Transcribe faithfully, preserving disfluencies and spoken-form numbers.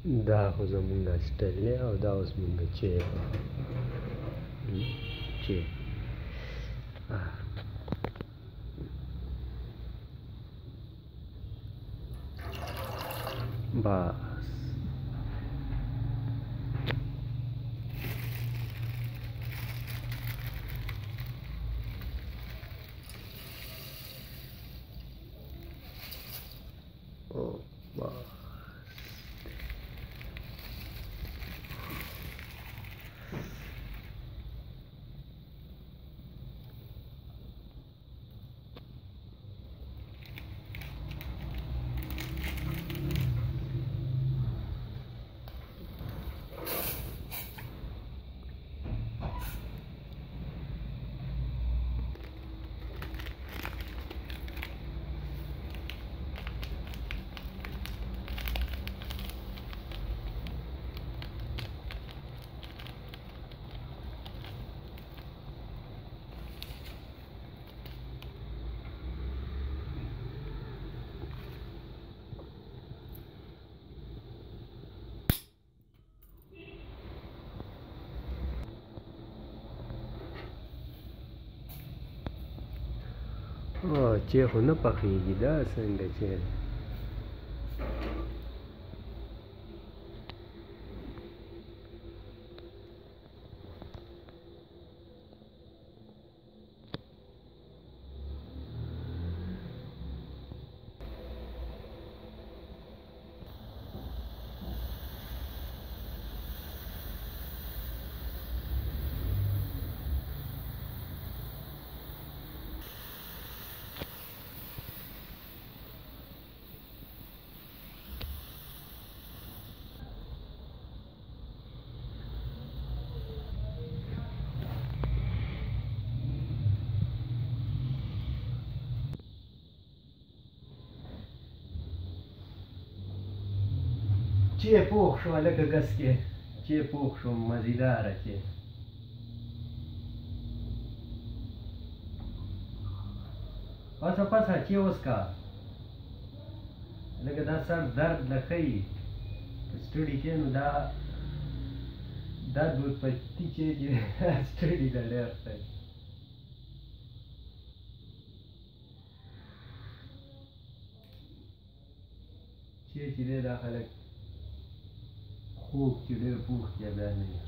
دا خو زمونږ ناشته دی او دا اوس مونږ چای چای بس او بس او چای خو نه پخېږي دا څنګه چای دی چای پوخ شو لکه ګس کې چای پوخ شو مزیداره چای پسه پسه چای وڅښه لکه دا سر درد له ښیي که ستړي کې نو دا دا دود پتی چای چې ستړي له ډېر ښیي چای چې دی دا خلک خوب چې ډېر پوخ دی بیا نه